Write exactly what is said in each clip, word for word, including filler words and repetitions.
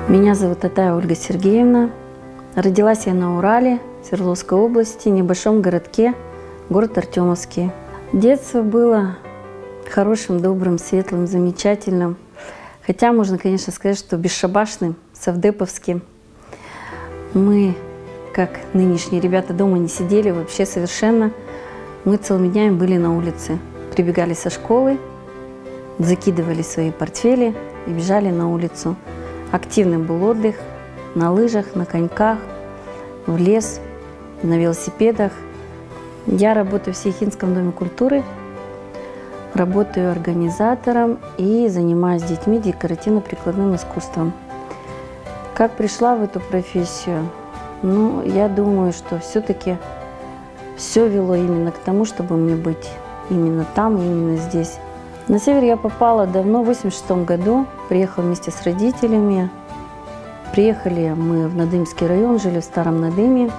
Меня зовут Татая Ольга Сергеевна. Родилась я на Урале, Свердловской области, небольшом городке, город Артемовский. Детство было хорошим, добрым, светлым, замечательным. Хотя можно, конечно, сказать, что бесшабашным, совдеповским. Мы, как нынешние ребята, дома не сидели вообще совершенно. Мы целыми днями были на улице. Прибегали со школы, закидывали свои портфели и бежали на улицу. Активным был отдых на лыжах, на коньках, в лес, на велосипедах. Я работаю в Сейхинском доме культуры, работаю организатором и занимаюсь с детьми декоративно-прикладным искусством. Как пришла в эту профессию? Ну, я думаю, что все-таки все вело именно к тому, чтобы мне быть именно там, именно здесь. На север я попала давно, в восемьдесят шестом году, приехала вместе с родителями. Приехали мы в Надымский район, жили в Старом Надыме.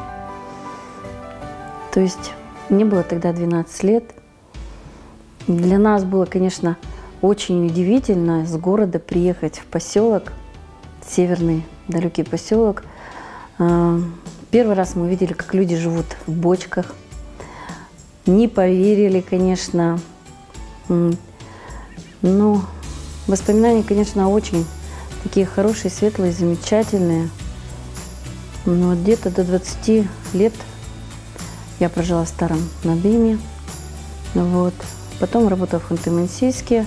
То есть мне было тогда двенадцать лет. Для нас было, конечно, очень удивительно с города приехать в поселок, северный далекий поселок. Первый раз мы увидели, как люди живут в бочках. Не поверили, конечно. Но воспоминания, конечно, очень такие хорошие, светлые, замечательные. Но где-то до двадцати лет я прожила в Старом Надыме. Вот. Потом работала в Ханты-Мансийске.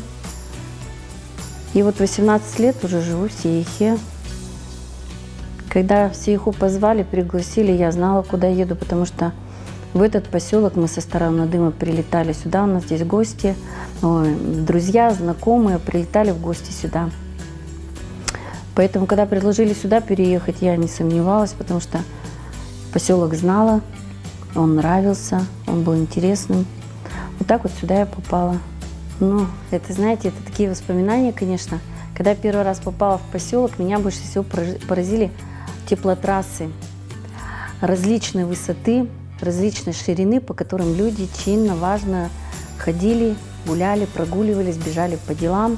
И вот восемнадцать лет уже живу в Сейхе. Когда в Сейху позвали, пригласили, я знала, куда еду, потому что в этот поселок мы со Старого Надыма прилетали сюда, у нас здесь гости, ой, друзья, знакомые прилетали в гости сюда. Поэтому, когда предложили сюда переехать, я не сомневалась, потому что поселок знала, он нравился, он был интересным. Вот так вот сюда я попала. Ну, это, знаете, это такие воспоминания, конечно. Когда первый раз попала в поселок, меня больше всего поразили теплотрассы различной высоты, различной ширины, по которым люди чинно, важно ходили, гуляли, прогуливались, бежали по делам.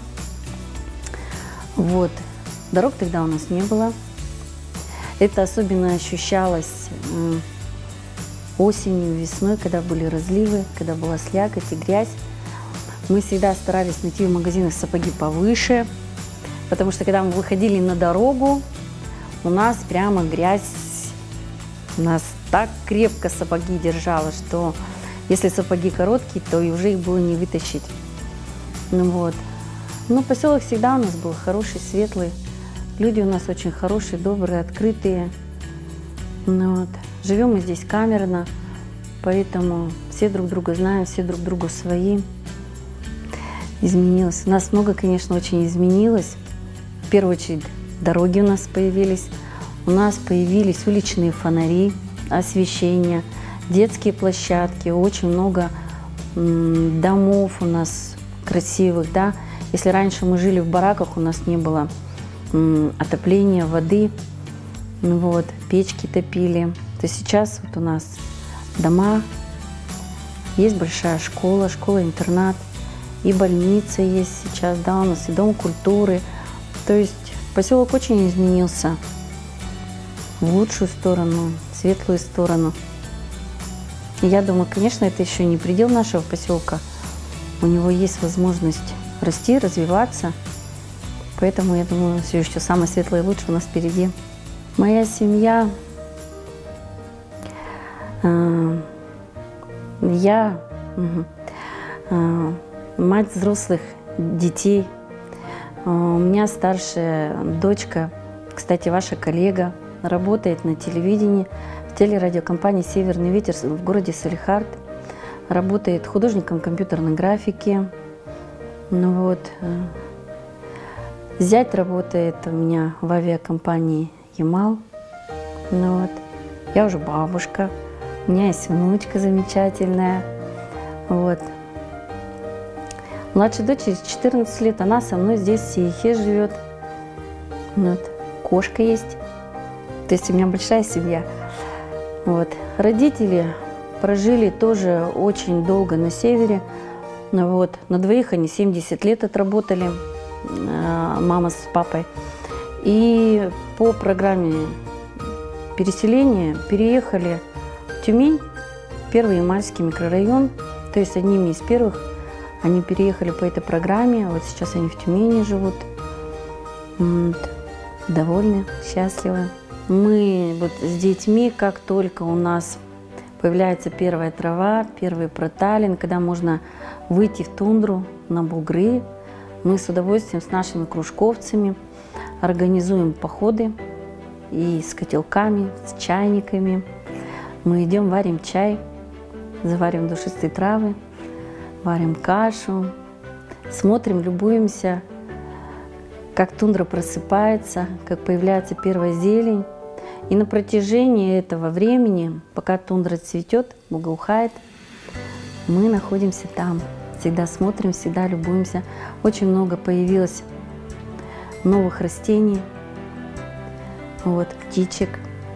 Вот. Дорог тогда у нас не было. Это особенно ощущалось осенью, весной, когда были разливы, когда была слякоть и грязь. Мы всегда старались найти в магазинах сапоги повыше, потому что когда мы выходили на дорогу, у нас прямо грязь, у нас так крепко сапоги держала, что если сапоги короткие, то и уже их было не вытащить. Ну вот. Но поселок всегда у нас был хороший, светлый. Люди у нас очень хорошие, добрые, открытые. Ну вот. Живем мы здесь камерно, поэтому все друг друга знаем, все друг другу свои. Изменилось. У нас много, конечно, очень изменилось. В первую очередь дороги у нас появились. У нас появились уличные фонари, освещение, детские площадки, очень много домов у нас красивых, да. Если раньше мы жили в бараках, у нас не было отопления, воды, вот, печки топили, то сейчас вот у нас дома, есть большая школа, школа-интернат, и больница есть сейчас, да, у нас и дом культуры, то есть поселок очень изменился в лучшую сторону, в светлую сторону. И я думаю, конечно, это еще не предел нашего поселка. У него есть возможность расти, развиваться. Поэтому, я думаю, все еще самое светлое и лучшее у нас впереди. Моя семья, э, я, э, мать взрослых детей. Э, у меня старшая дочка, кстати, ваша коллега, работает на телевидении, в телерадиокомпании «Северный ветер» в городе Салехард. Работает художником компьютерной графики. Ну вот. Зять работает у меня в авиакомпании «Ямал». Ну вот. Я уже бабушка. У меня есть внучка замечательная. Вот. Младшей дочери четырнадцать лет. Она со мной здесь в Сейхе живет. Вот. Кошка есть. То есть у меня большая семья. Вот. Родители прожили тоже очень долго на севере. Вот. На двоих они семьдесят лет отработали, мама с папой. И по программе переселения переехали в Тюмень, Первый Ямальский микрорайон, то есть одними из первых они переехали по этой программе, вот сейчас они в Тюмени живут, вот, довольны, счастливы. Мы вот с детьми, как только у нас появляется первая трава, первый проталин, когда можно выйти в тундру, на бугры, мы с удовольствием с нашими кружковцами организуем походы и с котелками, с чайниками. Мы идем, варим чай, завариваем душистые травы, варим кашу, смотрим, любуемся, как тундра просыпается, как появляется первая зелень. И на протяжении этого времени, пока тундра цветет, благоухает, мы находимся там. Всегда смотрим, всегда любуемся. Очень много появилось новых растений, вот, птичек.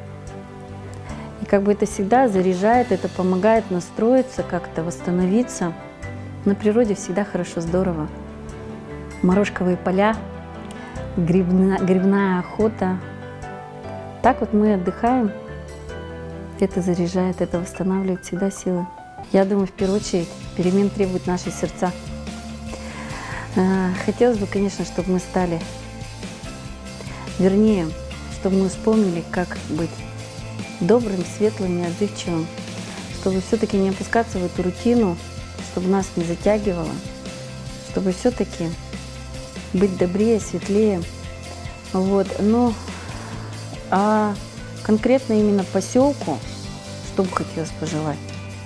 И как бы это всегда заряжает, это помогает настроиться, как-то восстановиться. На природе всегда хорошо, здорово. Морошковые поля, грибная, грибная охота. Так вот мы отдыхаем. Это заряжает, это восстанавливает всегда силы. Я думаю, в первую очередь, перемен требуют наши сердца. Хотелось бы, конечно, чтобы мы стали, вернее, чтобы мы вспомнили, как быть добрым, светлым и отзывчивым, чтобы все-таки не опускаться в эту рутину, чтобы нас не затягивало, чтобы все-таки быть добрее, светлее. Вот. Но а конкретно именно поселку, что бы хотелось пожелать?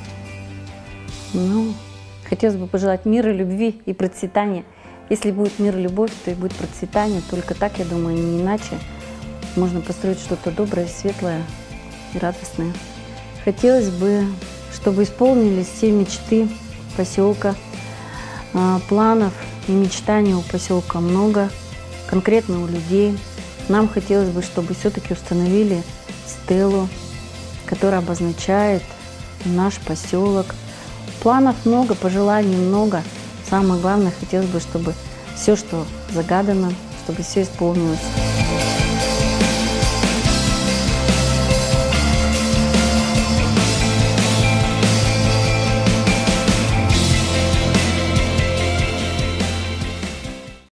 Ну, хотелось бы пожелать мира, любви и процветания. Если будет мир и любовь, то и будет процветание. Только так, я думаю, не иначе можно построить что-то доброе, светлое и радостное. Хотелось бы, чтобы исполнились все мечты поселка, планов и мечтаний у поселка много, конкретно у людей. Нам хотелось бы, чтобы все-таки установили стелу, которая обозначает наш поселок. Планов много, пожеланий много. Самое главное, хотелось бы, чтобы все, что загадано, чтобы все исполнилось.